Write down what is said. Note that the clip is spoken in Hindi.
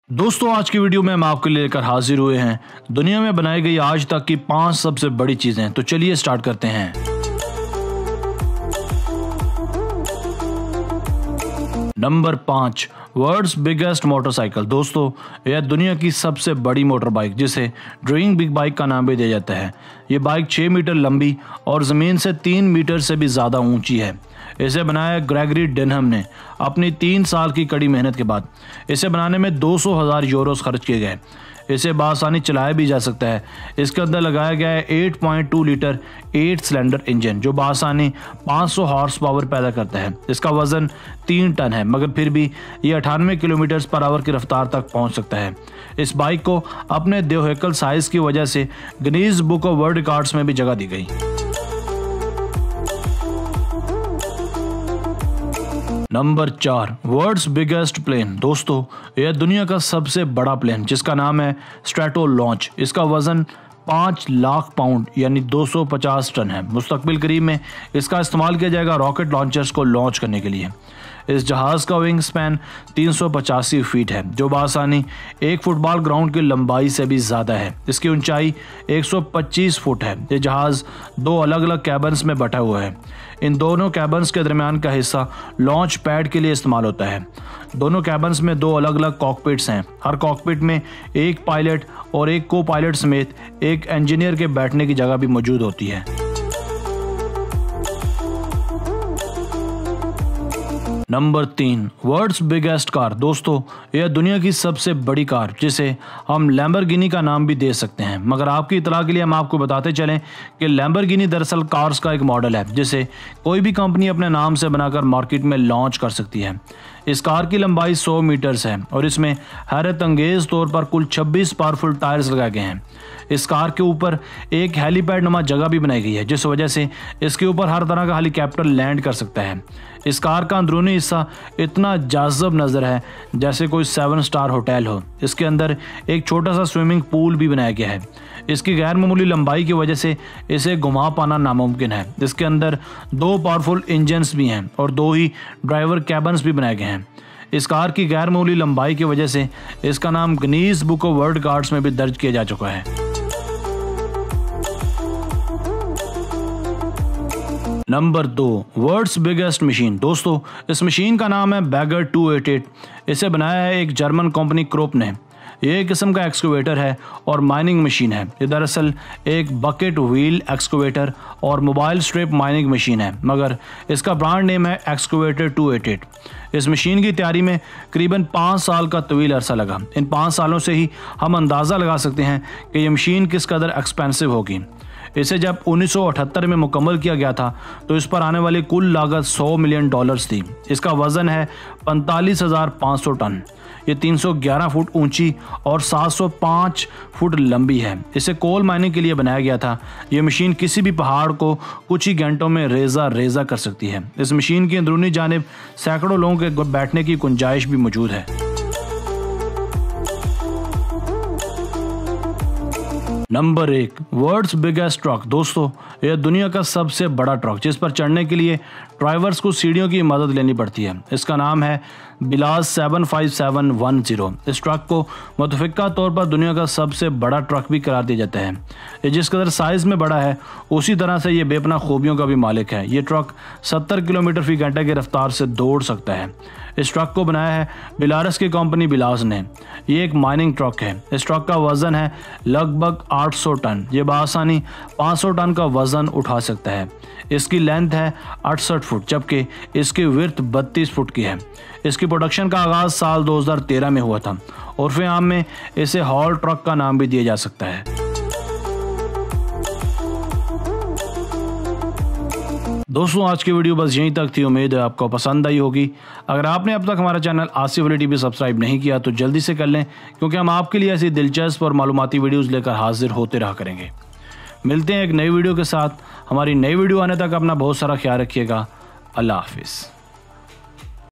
दोस्तों आज की वीडियो में हम आपके लिए लेकर हाजिर हुए हैं दुनिया में बनाई गई आज तक की 5 सबसे बड़ी चीजें। तो चलिए स्टार्ट करते हैं। Number 5, world's biggest motorcycle. दोस्तों यह दुनिया की सबसे बड़ी मोटर बाइक जिसे ड्रीम बिग बाइक का नाम भी दिया जाता है। ये बाइक 6 मीटर लंबी और ज़मीन से 3 मीटर से भी ज़्यादा ऊंची है। इसे बनाया ग्रेगरी डेनहम ने अपनी 3 साल की कड़ी मेहनत के बाद। इसे बनाने में 200,000 यूरोस खर्च किए गए। इसे बआसानी चलाया भी जा सकता है। इसके अंदर लगाया गया है 8.2 लीटर 8 सिलेंडर इंजन जो बआसानी 500 हॉर्स पावर पैदा करता है। इसका वजन 3 टन है मगर फिर भी ये 98 किलोमीटर पर आवर की रफ्तार तक पहुंच सकता है। इस बाइक को अपने व्हीकल साइज की वजह से Guinness book of world records में भी जगह दी गई। Number 4, world's biggest plane. दोस्तों यह दुनिया का सबसे बड़ा प्लेन जिसका नाम है स्ट्रैटो लॉन्च। इसका वजन 5 लाख पाउंड यानी 250 टन है। मुस्तकबिल करीब में इसका इस्तेमाल किया जाएगा रॉकेट लॉन्चर्स को लॉन्च करने के लिए। इस जहाज़ का विंग स्पैन 385 फीट है जो बआसानी एक फुटबॉल ग्राउंड की लंबाई से भी ज़्यादा है। इसकी ऊंचाई 125 फुट है। ये जहाज़ 2 अलग अलग कैबन्स में बटा हुआ है। इन दोनों कैबन्स के दरमियान का हिस्सा लॉन्च पैड के लिए इस्तेमाल होता है। दोनों कैबन्स में 2 अलग अलग कॉकपिट्स हैं। हर कॉकपिट में एक पायलट और एक को पायलट समेत एक इंजीनियर के बैठने की जगह भी मौजूद होती है। Number 3, world's biggest car. दोस्तों यह दुनिया की सबसे बड़ी कार जिसे हम लैम्बोर्गिनी का नाम भी दे सकते हैं। मगर आपकी इतला के लिए हम आपको बताते चलें कि लैम्बोर्गिनी दरअसल कार्स का एक मॉडल है जिसे कोई भी कंपनी अपने नाम से बनाकर मार्केट में लॉन्च कर सकती है। इस कार की लंबाई 100 मीटर्स है और इसमें हैरत अंगेज तौर पर कुल 26 पावरफुल टायर्स लगाए गए हैं। इस कार के ऊपर एक हेलीपैड नुमा जगह भी बनाई गई है जिस वजह से इसके ऊपर हर तरह का हेलीकॉप्टर लैंड कर सकता है। इस कार का अंदरूनी हिस्सा इतना जाज़ब नज़र है जैसे कोई 7 स्टार होटल हो। इसके अंदर एक छोटा सा स्विमिंग पूल भी बनाया गया है। इसकी गैर मामूली लंबाई की वजह से इसे घुमा पाना नामुमकिन है। इसके अंदर 2 पावरफुल इंजन्स भी हैं और 2 ही ड्राइवर कैबन्स भी बनाए गए हैं। इस कार की गैर मामूली लंबाई की वजह से इसका नाम Guinness book of world records में भी दर्ज किया जा चुका है। Number 2, world's biggest machine. दोस्तों इस मशीन का नाम है बैगर 288। इसे बनाया है एक जर्मन कंपनी क्रोप ने। ये एक किस्म का एक्सकवेटर है और माइनिंग मशीन है। ये दरअसल एक बकेट व्हील एक्सकवेटर और मोबाइल स्ट्रिप माइनिंग मशीन है मगर इसका ब्रांड नेम है एक्सकवेटर 288। इस मशीन की तैयारी में करीबन 5 साल का तवील अरसा लगा। इन 5 सालों से ही हम अंदाज़ा लगा सकते हैं कि ये मशीन किस कदर एक्सपेंसिव होगी। इसे जब 1978 में मुकम्मल किया गया था तो इस पर आने वाली कुल लागत $100 मिलियन थी। इसका वज़न है 45,500 टन। ये 311 फुट ऊंची और 705 फुट लंबी है। इसे कोल माइनिंग के लिए बनाया गया था। ये मशीन किसी भी पहाड़ को कुछ ही घंटों में रेजा कर सकती है। इस मशीन की अंदरूनी जानिब सैकड़ों लोगों के बैठने की गुंजाइश भी मौजूद है। Number 1, world's biggest truck. दोस्तों यह दुनिया का सबसे बड़ा ट्रक जिस पर चढ़ने के लिए ड्राइवर्स को सीढ़ियों की मदद लेनी पड़ती है। इसका नाम है बिलास 75710। इस ट्रक को मुतफ़िका तौर पर दुनिया का सबसे बड़ा ट्रक भी करार दिया जाता है। ये जिस कदर साइज़ में बड़ा है उसी तरह से ये बेपना खूबियों का भी मालिक है। ये ट्रक 70 किलोमीटर फी घंटे की रफ्तार से दौड़ सकता है। इस ट्रक को बनाया है बेलारस की कंपनी बिलास ने। ये एक माइनिंग ट्रक है। इस ट्रक का वज़न है लगभग 800 टन। ये बआसानी 500 टन का वज़न उठा सकता है। इसकी लेंथ है 68 फुट जबकि इसकी विड्थ 32 फुट की है। इसकी प्रोडक्शन का आगाज़ साल 2013 में हुआ था। उर्फ़े आम में इसे हॉल ट्रक का नाम भी दिया जा सकता है। दोस्तों आज की वीडियो बस यहीं तक थी। उम्मीद है आपको पसंद आई होगी। अगर आपने अब तक हमारा channel Asif Ali TV subscribe नहीं किया तो जल्दी से कर लें क्योंकि हम आपके लिए ऐसी दिलचस्प और मालूमाती वीडियोस लेकर हाजिर होते रहा करेंगे। मिलते हैं एक नई वीडियो के साथ। हमारी नई वीडियो आने तक अपना बहुत सारा ख्याल रखिएगा। अल्लाह हाफिज़।